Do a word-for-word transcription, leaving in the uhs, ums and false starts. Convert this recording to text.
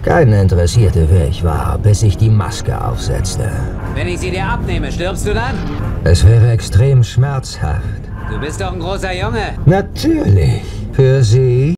Keinen interessierte, wer ich war, bis ich die Maske aufsetzte. Wenn ich sie dir abnehme, stirbst du dann? Es wäre extrem schmerzhaft. Du bist doch ein großer Junge. Natürlich. Für Sie